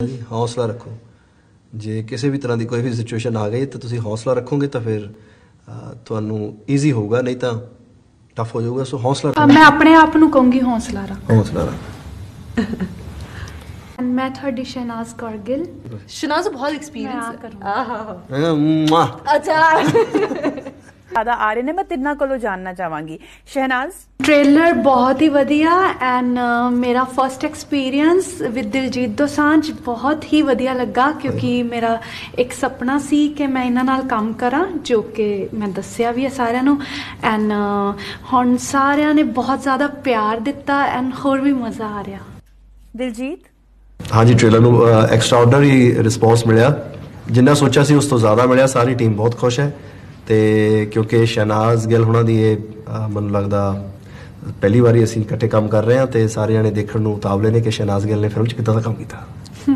हौसला रखो। जे किसी भी तरह की कोई भी सिचुएशन आ गई तो तुसी हौसला रखोगे तो फिर तुहानू ईजी होगा, नहीं तो टफ हो जाऊगा। सो हौसला मैं अपने आप नू कहूँगी हौसला रख। हौसला रख। मैं थोड़ी शहनाज कौर गिल। शहनाज बहुत एक्सपीरियंस है। अच्छा ज़्यादा आ रहे ने, मैं तिन्ना कोलों जानना चाहांगी शहनाज। ट्रेलर बहुत ही वधिया एंड मेरा first experience with Diljit Dosanjh बहुत ही वधिया लगा, क्योंकि मेरा एक सपना सी कि मैं इन्हां नाल काम करा, जो कि मैं दस्सिया भी है सारिਆਂ ਨੂੰ। एंड हुण सारिਆਂ ने बहुत ज़्यादा प्यार दिता एंड होर भी मज़ा आ रहा। दिलजीत हाँ जी, ट्रेलर ਨੂੰ एक्सट्राऑर्डनरी रिस्पॉन्स मिलिया, जिन्ना सोचा सी उस तो ज़्यादा मिलिया। सारी टीम बहुत खुश है ਤੇ ਕਿਉਂਕਿ ਸ਼ਹਨਾਜ਼ ਗਿੱਲ ਹੁਣਾਂ ਦੀ ਇਹ ਮੈਨੂੰ ਲੱਗਦਾ ਪਹਿਲੀ ਵਾਰੀ ਅਸੀਂ ਇਕੱਠੇ ਕੰਮ ਕਰ ਰਹੇ ਹਾਂ ਤੇ ਸਾਰਿਆਂ ਨੇ ਦੇਖਣ ਨੂੰ ਉਤਾਵਲੇ ਨੇ ਕਿ ਸ਼ਹਨਾਜ਼ ਗਿੱਲ ਨੇ ਫਿਲਮ 'ਚ ਕਿੱਦਾਂ ਦਾ ਕੰਮ ਕੀਤਾ।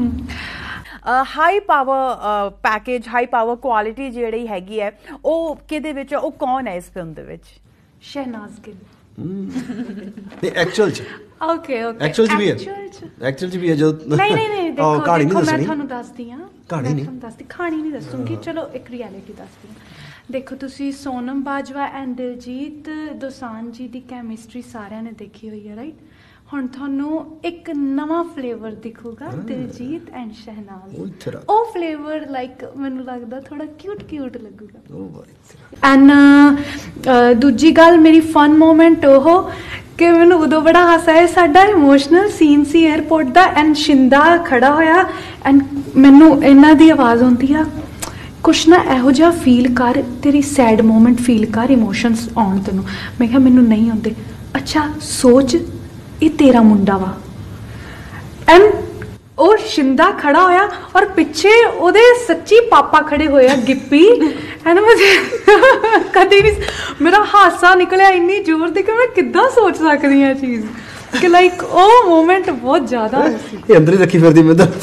High power package, high power quality ਜਿਹੜੀ ਹੈਗੀ ਹੈ ਉਹ ਕਿਹਦੇ ਵਿੱਚ, ਉਹ ਕੌਣ ਹੈ ਇਸ ਫਿਲਮ ਦੇ ਵਿੱਚ? शहनाज गिल। ਨਹੀਂ ਐਕਚੁਅਲ 'ਚ ओके ओके ਐਕਚੁਅਲ 'ਚ ਵੀ ਹੈ, ਐਕਚੁਅਲ 'ਚ ਵੀ ਹੈ ਜੋ नहीं देखो ਕਹਾਣੀ ਨਹੀਂ मैं ਦੱਸਣੀ। ਤੁਹਾਨੂੰ ਦੱਸਦੀ ਹਾਂ, ਕਹਾਣੀ ਨਹੀਂ ਦੱਸਦੀ, ਕਹਾਣੀ ਨਹੀਂ ਦੱਸੂਗੀ। ਚਲੋ ਇੱਕ ਰਿਐਲਿਟੀ ਦੱਸਦੀ ਹਾਂ। ਦੇਖੋ ਤੁਸੀਂ ਸੋਨਮ ਬਾਜਵਾ ਐਂਡ ਦਿਲਜੀਤ ਦੋਸਾਂਝ ਜੀ ਦੀ ਕੈਮਿਸਟਰੀ ਸਾਰਿਆਂ ਨੇ ਦੇਖੀ ਹੋਈ ਹੈ, ਰਾਈਟ? ਹੁਣ ਤੁਹਾਨੂੰ ਇੱਕ ਨਵਾਂ ਫਲੇਵਰ ਦਿਖੂਗਾ ਦਿਲਜੀਤ ਐਂਡ ਸ਼ਹਿਨਾਜ਼। ਉਹ ਫਲੇਵਰ ਲਾਈਕ ਮੈਨੂੰ ਲੱਗਦਾ ਥੋੜਾ ਕਿਊਟ ਲੱਗੂਗਾ। ਐਂਡ ਦੂਜੀ ਗੱਲ ਮੇਰੀ ਫਨ ਮੋਮੈਂਟ ਉਹ ਕਿ ਮੈਨੂੰ ਉਦੋਂ ਬੜਾ ਹਾਸਾ ਆਇਆ। ਸਾਡਾ ਇਮੋਸ਼ਨਲ ਸੀਨ ਸੀ 에ਅਰਪੋਰਟ ਦਾ ਐਂਡ ਸ਼ਿੰਦਾ ਖੜਾ ਹੋਇਆ ਐਂਡ ਮੈਨੂੰ ਇਹਨਾਂ ਦੀ ਆਵਾਜ਼ ਆਉਂਦੀ ਆ, ਕੁਛ ਨਾ ਇਹੋ ਜਿਹਾ ਫੀਲ ਕਰ, ਤੇਰੀ ਸੈਡ ਮੋਮੈਂਟ ਫੀਲ ਕਰ, ਇਮੋਸ਼ਨਸ ਆਉਣ ਤੈਨੂੰ। ਮੈਂ ਕਿਹਾ ਮੈਨੂੰ ਨਹੀਂ ਆਉਂਦੇ। ਅੱਛਾ ਸੋਚ ਇਹ ਤੇਰਾ ਮੁੰਡਾ ਵਾ। ਐਂਡ ਉਹ ਸ਼ਿੰਦਾ ਖੜਾ ਹੋਇਆ ਔਰ ਪਿੱਛੇ ਉਹਦੇ ਸੱਚੀ ਪਾਪਾ ਖੜੇ ਹੋਏ ਆ, ਗਿੱਪੀ। ਐਂਡ ਮੁਝੇ ਕਦੇ ਨਹੀਂ ਮੇਰਾ ਹਾਸਾ ਨਿਕਲਿਆ ਇੰਨੀ ਜ਼ੋਰ ਦੀ ਕਿ ਮੈਂ ਕਿੱਦਾਂ ਸੋਚ ਸਕਦੀ ਹਾਂ ਚੀਜ਼ ਕਿ ਲਾਈਕ ਉਹ ਮੂਮੈਂਟ ਬਹੁਤ ਜ਼ਿਆਦਾ ਸੀ। ਇਹ ਅੰਦਰ ਹੀ ਰੱਖੀ ਫਿਰਦੀ ਮੈਂ ਤਾਂ।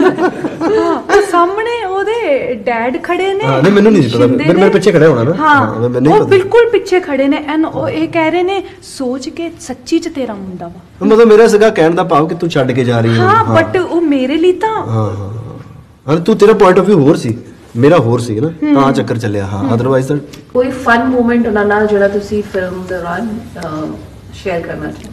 ਉਹ ਸਾਹਮਣੇ ਉਹਦੇ ਡੈਡ ਖੜੇ ਨੇ। ਨਹੀਂ ਮੈਨੂੰ ਨਹੀਂ ਪਤਾ, ਮੇਰੇ ਪਿੱਛੇ ਖੜੇ ਹੋਣਾ ਨਾ। ਹਾਂ ਉਹ ਬਿਲਕੁਲ ਪਿੱਛੇ ਖੜੇ ਨੇ ਐਂਡ ਉਹ ਇਹ ਕਹਿ ਰਹੇ ਨੇ ਸੋਚ ਕੇ ਸੱਚੀ ਚ ਤੇਰਾ ਮੁੰਡਾ ਵਾ। ਮਤਲਬ ਮੇਰਾ ਸੀਗਾ ਕਹਿਣ ਦਾ ਭਾਵ ਕਿ ਤੂੰ ਛੱਡ ਕੇ ਜਾ ਰਹੀ ਹੈ। ਹਾਂ ਬਟ ਉਹ ਮੇਰੇ ਲਈ ਤਾਂ ਹਾਂ ਤੂੰ ਤੇਰਾ ਪੁਆਇੰਟ ਆਫ View ਹੋਰ ਸੀ, ਮੇਰਾ ਹੋਰ ਸੀ ਨਾ, ਤਾਂ ਚੱਕਰ ਚੱਲਿਆ। ਹਾਂ ਅਦਰਵਾਈਜ਼ ਤਾਂ ਕੋਈ ਫਨ ਮੂਮੈਂਟ ਉਹਨਾਂ ਨਾਲ ਜਿਹੜਾ ਤੁਸੀਂ ਫਿਲਮ ਦੌਰਾਨ ਸ਼ੇਅਰ ਕਰਨਾ ਚਾਹੋ?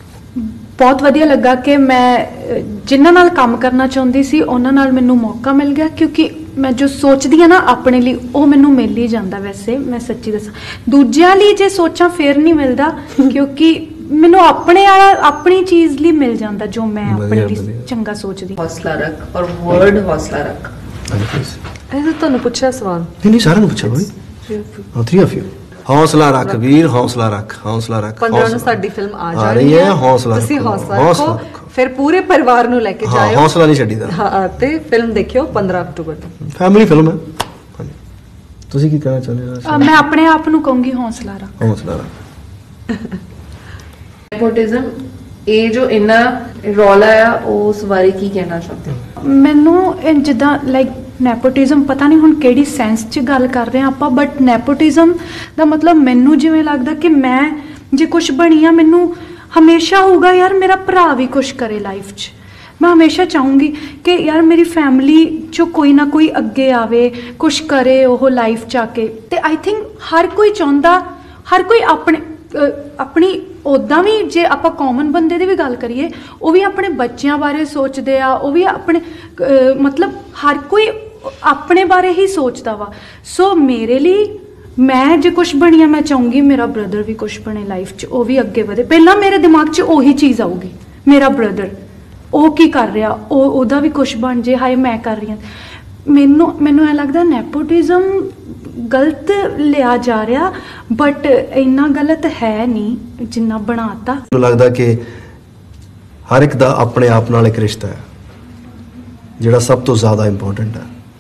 ਬਹੁਤ ਵਧੀਆ ਲੱਗਾ ਕਿ ਮੈਂ ਜਿਨ੍ਹਾਂ ਨਾਲ ਕੰਮ ਕਰਨਾ ਚਾਹੁੰਦੀ ਸੀ ਉਹਨਾਂ ਨਾਲ ਮੈਨੂੰ ਮੌਕਾ ਮਿਲ ਗਿਆ, ਕਿਉਂਕਿ ਮੈਂ ਜੋ ਸੋਚਦੀ ਹਾਂ ਨਾ ਆਪਣੇ ਲਈ ਉਹ ਮੈਨੂੰ ਮਿਲ ਹੀ ਜਾਂਦਾ। ਵੈਸੇ ਮੈਂ ਸੱਚੀ ਦੱਸਾਂ, ਦੂਜਿਆਂ ਲਈ ਜੇ ਸੋਚਾਂ ਫਿਰ ਨਹੀਂ ਮਿਲਦਾ, ਕਿਉਂਕਿ ਮੈਨੂੰ ਆਪਣੀ ਚੀਜ਼ ਲਈ ਮਿਲ ਜਾਂਦਾ ਜੋ ਮੈਂ ਆਪਣੇ ਲਈ ਚੰਗਾ ਸੋਚਦੀ। ਹੌਸਲਾ ਰੱਖ ਔਰ ਵਰਡ ਹੌਸਲਾ ਰੱਖ। ਇਹ ਤੁਹਾਨੂੰ ਪੁੱਛਿਆ ਸਵਾਲ? ਨਹੀਂ ਸਾਰਿਆਂ ਨੂੰ ਪੁੱਛਿਆ ਬਈ। 3 of you। ਹੌਸਲਾ ਰੱਖ ਵੀਰ, ਹੌਸਲਾ ਰੱਖ, ਹੌਸਲਾ ਰੱਖ। 15 ਨੂੰ ਸਾਡੀ ਫਿਲਮ ਆ ਜਾਣੀ ਹੈ, ਹੌਸਲਾ ਤੁਸੀਂ ਹੌਸਲਾ ਰੱਖੋ, ਫਿਰ ਪੂਰੇ ਪਰਿਵਾਰ ਨੂੰ ਲੈ ਕੇ ਜਾਇਓ। ਹੌਸਲਾ ਨਹੀਂ ਛੱਡੀਦਾ। ਹਾਂ ਤੇ ਫਿਲਮ ਦੇਖਿਓ 15 ਅਕਤੂਬਰ ਤੋਂ। ਫੈਮਿਲੀ ਫਿਲਮ ਹੈ। ਤੁਸੀਂ ਕੀ ਕਹਿਣਾ ਚਾਹੁੰਦੇ ਹੋ? ਮੈਂ ਆਪਣੇ ਆਪ ਨੂੰ ਕਹੂੰਗੀ ਹੌਸਲਾ ਰੱਖ। ਹੌਸਲਾ ਰੱਖ। ਨੈਪੋਟਿਜ਼ਮ ਇਹ ਜੋ ਇੰਨਾ ਰੌਲਾ ਆ ਉਸ ਬਾਰੇ ਕੀ ਕਹਿਣਾ ਚਾਹੁੰਦੇ ਹੋ? ਮੈਨੂੰ ਜਿੱਦਾਂ ਲਾਈਕ ਨੈਪੋਟਿਜ਼ਮ ਪਤਾ ਨਹੀਂ ਹੁਣ ਕਿਹੜੀ ਸੈਂਸ 'ਚ ਗੱਲ ਕਰ ਰਹੇ ਹਾਂ ਆਪਾਂ, ਬਟ ਨੈਪੋਟਿਜ਼ਮ ਦਾ ਮਤਲਬ ਮੈਨੂੰ ਜਿਵੇਂ ਲੱਗਦਾ ਕਿ ਮੈਂ ਜੇ ਕੁਛ ਬਣੀ ਆ, ਮੈਨੂੰ ਹਮੇਸ਼ਾ ਹੋਊਗਾ ਯਾਰ ਮੇਰਾ ਭਰਾ ਵੀ ਕੁਛ ਕਰੇ ਲਾਈਫ 'ਚ। ਮੈਂ ਹਮੇਸ਼ਾ ਚਾਹੂੰਗੀ ਕਿ ਯਾਰ ਮੇਰੀ ਫੈਮਿਲੀ 'ਚੋਂ ਕੋਈ ਨਾ ਕੋਈ ਅੱਗੇ ਆਵੇ, ਕੁਛ ਕਰੇ ਉਹ ਲਾਈਫ 'ਚ ਆ ਕੇ। ਅਤੇ ਆਈ ਥਿੰਕ ਹਰ ਕੋਈ ਚਾਹੁੰਦਾ, ਹਰ ਕੋਈ ਆਪਣੀ ਉੱਦਾਂ ਵੀ ਜੇ ਆਪਾਂ ਕਾਮਨ ਬੰਦੇ ਦੀ ਵੀ ਗੱਲ ਕਰੀਏ, ਉਹ ਵੀ ਆਪਣੇ ਬੱਚਿਆਂ ਬਾਰੇ ਸੋਚਦੇ ਆ, ਉਹ ਵੀ ਆਪਣੇ ਮਤਲਬ ਹਰ ਕੋਈ ਆਪਣੇ ਬਾਰੇ ਹੀ ਸੋਚਦਾ ਵਾ। ਸੋ ਮੇਰੇ ਲਈ ਮੈਂ ਜੇ ਕੁਛ ਬਣੀ ਆ, ਮੈਂ ਚਾਹੂੰਗੀ ਮੇਰਾ ਬ੍ਰਦਰ ਵੀ ਕੁਛ ਬਣੇ ਲਾਈਫ 'ਚ, ਉਹ ਵੀ ਅੱਗੇ ਵਧੇ। ਪਹਿਲਾਂ ਮੇਰੇ ਦਿਮਾਗ 'ਚ ਉਹੀ ਚੀਜ਼ ਆਊਗੀ, ਮੇਰਾ ਬ੍ਰਦਰ ਉਹ ਕੀ ਕਰ ਰਿਹਾ, ਉਹਦਾ ਵੀ ਕੁਛ ਬਣ ਜੇ, ਹਾਏ ਮੈਂ ਕਰ ਰਹੀ ਹਾਂ। ਮੈਨੂੰ ਐਂ ਲੱਗਦਾ ਨੈਪੋਟਿਜ਼ਮ ਗਲਤ ਲਿਆ ਜਾ ਰਿਹਾ, ਬਟ ਇੰਨਾ ਗਲਤ ਹੈ ਨਹੀਂ ਜਿੰਨਾ ਬਣਾਤਾ। ਮੈਨੂੰ ਲੱਗਦਾ ਕਿ ਹਰ ਇੱਕ ਦਾ ਆਪਣੇ ਆਪ ਨਾਲ ਇੱਕ ਰਿਸ਼ਤਾ ਹੈ ਜਿਹੜਾ ਸਭ ਤੋਂ ਜ਼ਿਆਦਾ ਇੰਪੋਰਟੈਂਟ ਹੈ।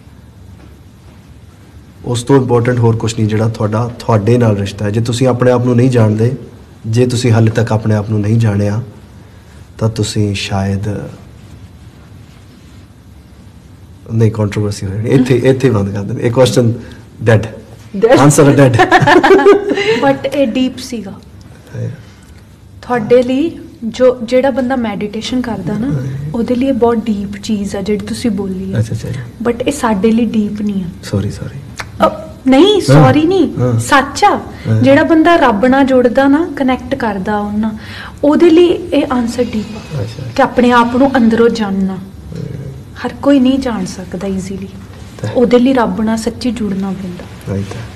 ਉਸ ਤੋਂ ਇੰਪੋਰਟੈਂਟ ਹੋਰ ਕੁਝ ਨਹੀਂ ਜਿਹੜਾ ਤੁਹਾਡੇ ਨਾਲ ਰਿਸ਼ਤਾ ਹੈ। ਜੇ ਤੁਸੀਂ ਆਪਣੇ ਆਪ ਨੂੰ ਨਹੀਂ ਜਾਣਦੇ, ਜੇ ਤੁਸੀਂ ਹਾਲੇ ਤੱਕ ਆਪਣੇ ਆਪ ਨੂੰ ਨਹੀਂ ਜਾਣਿਆ, ਤਾਂ ਤੁਸੀਂ ਸ਼ਾਇਦ ਨਹੀਂ ਕੰਟਰੋਵਰਸੀ ਹੋ ਜਾਣੀ। ਇੱਥੇ ਬੰਦ ਕਰ ਦੇਣ। ਇਹ question dead, answer dead. But ਇਹ ਡੀਪ ਸੀਗਾ ਤੁਹਾਡੇ ਲਈ ਜੋ ਜਿਹੜਾ ਬੰਦਾ ਮੈਡੀਟੇਸ਼ਨ ਕਰਦਾ ਨਾ ਉਹਦੇ ਲਈ ਇਹ ਬਹੁਤ ਡੀਪ ਚੀਜ਼ ਆ ਜਿਹੜੀ ਤੁਸੀਂ ਬੋਲੀ ਆ। ਅੱਛਾ ਬਟ ਇਹ ਸਾਡੇ ਲਈ ਡੀਪ ਨਹੀਂ ਆ। ਸੌਰੀ ਨਹੀਂ ਸੌਰੀ ਨਹੀਂ, ਹਾਂ। ਸੱਚ ਆ। ਜਿਹੜਾ ਬੰਦਾ ਰੱਬ ਨਾਲ ਜੁੜਦਾ ਨਾ, ਕਨੈਕਟ ਕਰਦਾ ਉਹਨਾਂ, ਉਹਦੇ ਲਈ ਇਹ ਆਨਸਰ ਡੀਪ ਆ ਅੱਛਾ। ਕਿ ਆਪਣੇ ਆਪ ਨੂੰ ਅੰਦਰੋਂ ਜਾਣਨਾ। ਹਰ ਕੋਈ ਨਹੀਂ ਜਾਣ ਸਕਦਾ ਈਜ਼ੀਲੀ, ਉਹਦੇ ਲਈ ਰੱਬ ਨਾਲ ਸੱਚੀ ਜੁੜਨਾ ਪੈਂਦਾ। ਰਾਈਟ